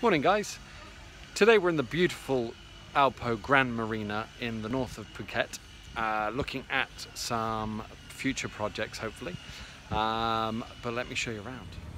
Morning guys. Today we're in the beautiful AoPo Grand Marina in the north of Phuket, looking at some future projects hopefully, but let me show you around.